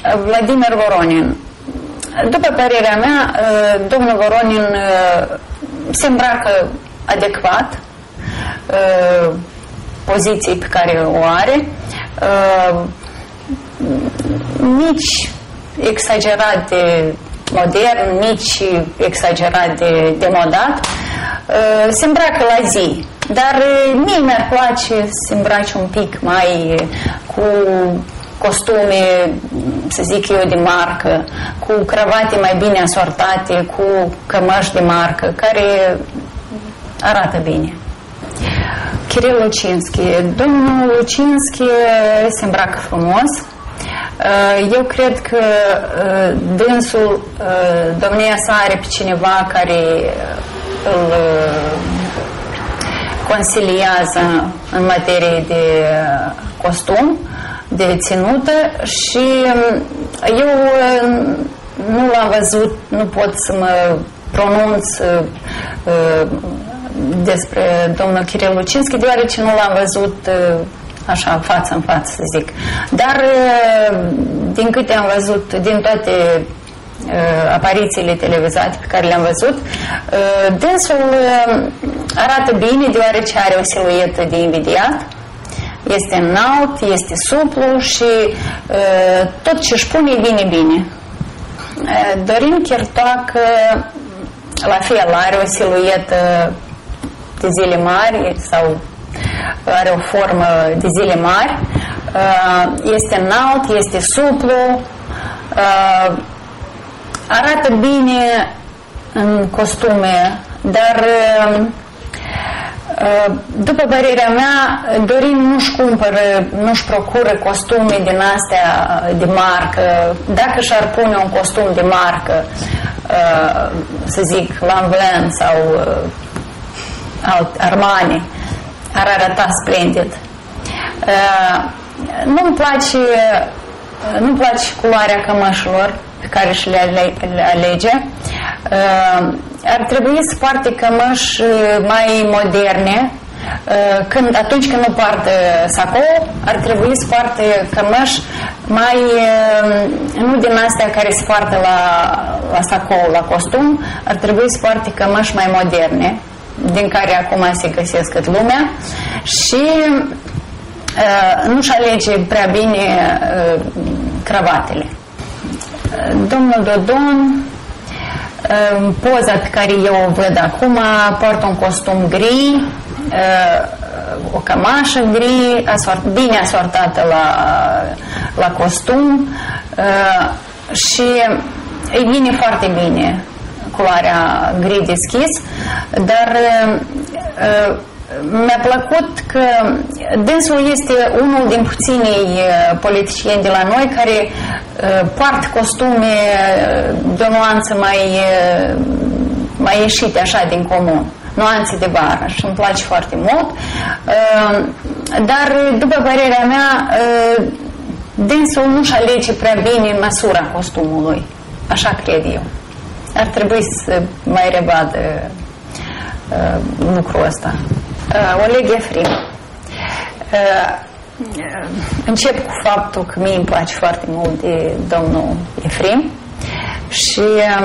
Vladimir Voronin. După părerea mea, domnul Voronin se îmbracă adecvat poziției pe care o are, nici exagerat de modern, nici exagerat de demodat, se îmbracă la zi, dar mie mi-ar place să se îmbrace un pic mai cu costume, să zic eu, de marcă, cu cravate mai bine asortate, cu cămăși de marcă, care arată bine. Kiril Lucinski. Domnul Lucinski se îmbracă frumos. Eu cred că dânsul, domnia sa are pe cineva care îl consiliază în materie de costum, de ținută, și eu nu l-am văzut, nu pot să mă pronunț despre domnul Kiril Lucinski, deoarece nu l-am văzut așa, față în față, să zic. Dar din câte am văzut, din toate aparițiile televizate pe care le-am văzut, dânsul arată bine, deoarece are o siluetă de invidiat, este înalt, este suplu și tot ce își pune e bine. Dorin Chirtoac, la fel, are o siluetă de zile mari sau are o formă de zile mari, este înalt, este suplu, arată bine în costume, dar după părerea mea, Dorin nu-și cumpără, nu-și procură costume din astea de marcă. Dacă și-ar pune un costum de marcă, să zic Lanvin sau Armani, ar arăta splendid. Nu-mi place culoarea cămășilor pe care și le alege. Ar trebui să poarte cămăși mai moderne. Atunci când nu poartă sacou, ar trebui să poartă cămăși mai, nu din astea care se poartă la sacou, la costum, ar trebui să poarte cămăși mai moderne, din care acum se găsesc cât lumea, și nu-și alege prea bine cravatele. Domnul Dodon, poza pe care eu o văd acum, poartă un costum gri, o cămașă gri, bine asortată la costum, și îi vine foarte bine culoarea gri deschis, dar mi-a plăcut că dânsul este unul din puținii politicieni de la noi care poartă costume de o nuanță mai ieșite așa din comun, nuanțe de vară, și îmi place foarte mult, dar după părerea mea dânsul nu-și alege prea bine măsura costumului, așa cred eu. Ar trebui să mai revadă lucrul ăsta. Oleg Efrim. Încep cu faptul că mie îmi place foarte mult de domnul Efrim și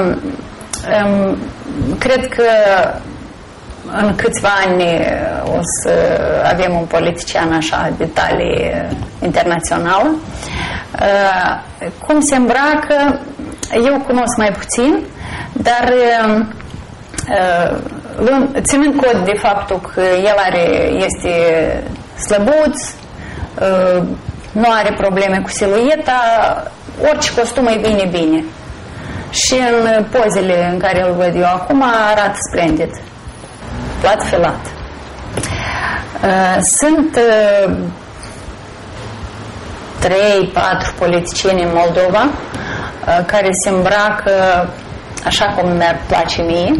cred că în câțiva ani o să avem un politician așa de talie internațională. Cum se îmbracă, eu cunosc mai puțin, dar ținând cont de faptul că el este slăbuț, nu are probleme cu silueta, orice costum e bine. Și în pozele în care îl văd eu acum arată splendid, plat felat. Sunt 3-4 politicieni în Moldova care se îmbracă așa cum mi-ar place mie.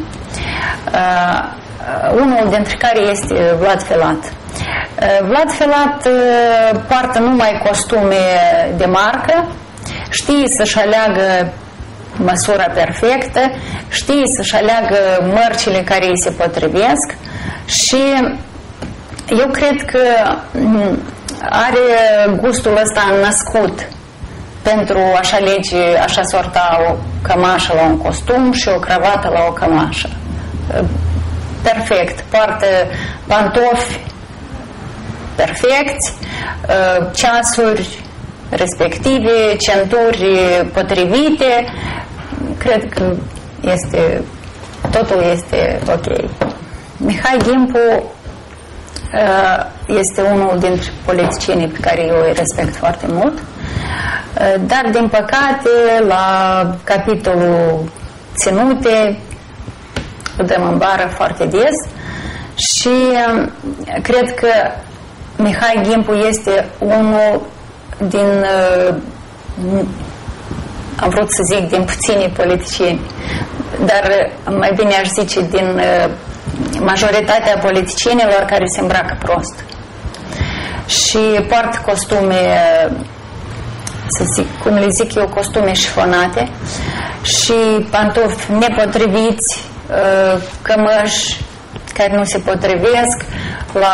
Unul dintre care este Vlad Filat. Vlad Filat poartă numai costume de marcă, știe să-și aleagă măsura perfectă, știe să-și aleagă mărcile care îi se potrivesc și eu cred că are gustul ăsta născut pentru aș alege, aș asorta o cămașă la un costum și o cravată la o cămașă. Perfect. Poartă pantofi perfecți, ceasuri respective, centuri potrivite. Cred că totul este ok. Mihai Gimpu este unul dintre politicienii pe care eu îi respect foarte mult, dar din păcate la capitolul ținute îl dăm în bară foarte des și cred că Mihai Gimpu este unul din am vrut să zic din puținii politicieni, dar mai bine aș zice din majoritatea politicienilor care se îmbracă prost și poartă costume, să zic, cum le zic eu, costume șifonate și pantofi nepotriviți, cămăși care nu se potrivesc la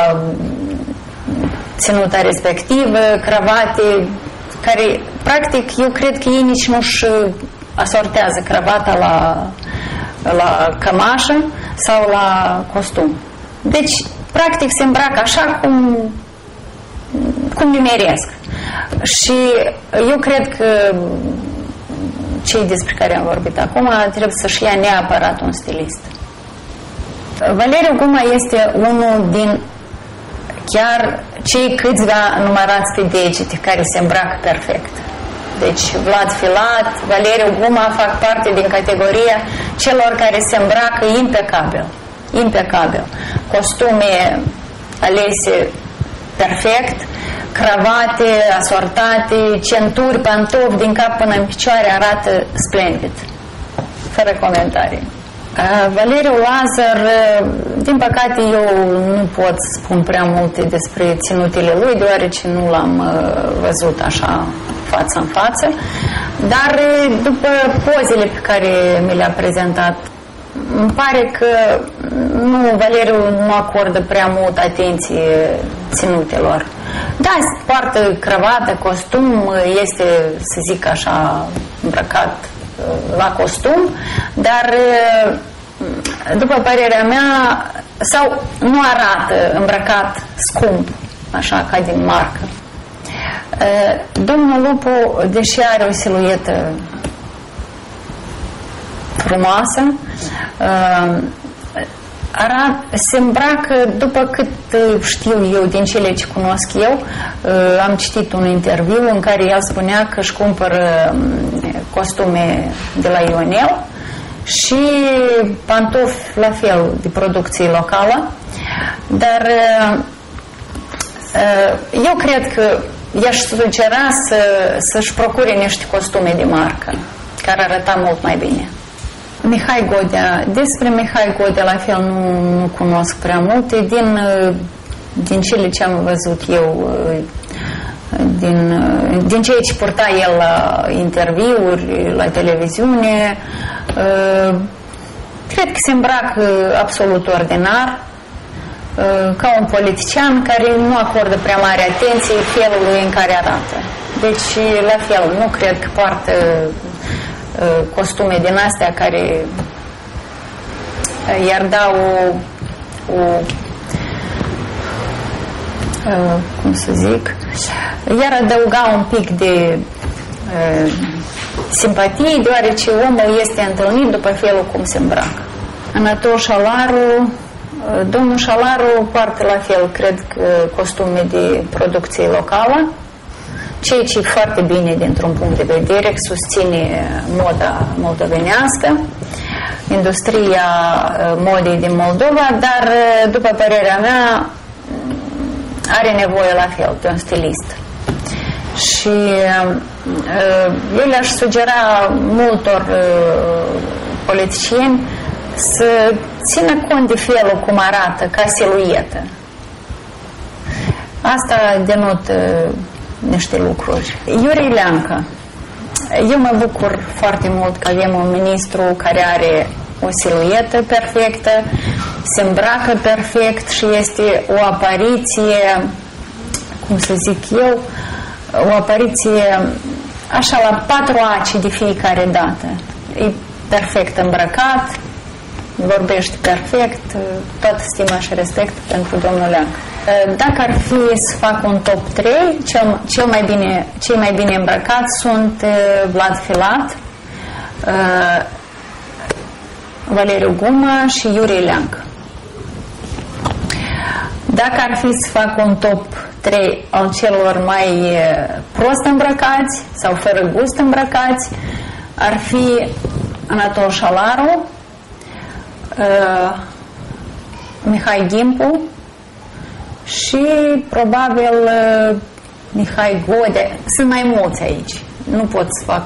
ținuta respectivă, cravate care, practic, eu cred că ei nici nu-și asortează cravata la cămașă sau la costum. Deci, practic, se îmbracă așa cum nimeresc. Și eu cred că cei despre care am vorbit acum trebuie să-și ia neapărat un stilist. Valeriu Guma este unul din chiar cei câțiva numărați pe degete care se îmbracă perfect. Deci Vlad Filat, Valeriu Guma fac parte din categoria celor care se îmbracă impecabil. Impecabil. Costume alese perfect, cravate asortate, centuri, pantofi din cap până în picioare, arată splendid. Fără comentarii. Valeriu Lazar, din păcate eu nu pot spun prea multe despre ținutele lui, deoarece nu l-am văzut așa față în față, dar după pozele pe care mi le-a prezentat, îmi pare că Valeriu nu acordă prea mult atenție ținutelor. Da, poartă cravată, costum, este, să zic așa, îmbrăcat la costum, dar după părerea mea sau nu arată îmbrăcat scump, așa ca din marcă. Domnul Lupu, deși are o siluetă frumoasă, se îmbracă, după cât știu eu din cele ce cunosc eu, am citit un interviu în care el spunea că își cumpără costume de la Ionel și pantofi la fel de producție locală, dar eu cred că i-aș sugera să-și procure niște costume de marcă care arăta mult mai bine. Mihai Godea. Despre Mihai Godea la fel nu cunosc prea multe. Din cele ce am văzut eu, din ceea ce purta el la interviuri, la televiziune, cred că se îmbracă absolut ordinar, ca un politician care nu acordă prea mare atenție felului în care arată. Deci, la fel, nu cred că poartă costume din astea care i-ar da cum să zic, iar adăuga un pic de simpatie, deoarece omul este întâlnit după felul cum se îmbracă. Anatol Șalaru, domnul Șalaru poartă la fel, cred că, costume de producție locală, ceea ce e foarte bine dintr-un punct de vedere, susține moda moldovenească, industria modei din Moldova, dar, după părerea mea, are nevoie la fel de un stilist. Și eu le-aș sugera multor politicieni să țină cont de felul cum arată ca siluetă. Asta denotă niște lucruri. Iurie Leancă. Eu mă bucur foarte mult că avem un ministru care are o siluetă perfectă, se îmbracă perfect și este o apariție, cum să zic eu, o apariție așa la 4 aci de fiecare dată. E perfect îmbrăcat, vorbește perfect, toată stima și respect pentru domnul Leanc. Dacă ar fi să fac un top 3, cei mai bine îmbrăcați sunt Vlad Filat, Valeriu Guma și Iurie Leanc. Dacă ar fi să fac un top 3 al celor mai prost îmbrăcați sau fără gust îmbrăcați, ar fi Anatol Șalaru, Mihai Gimpu și probabil Mihai Gode. Sunt mai mulți aici. Nu pot să fac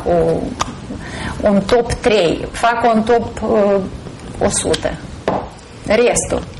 un top 3. Fac un top 100. Restul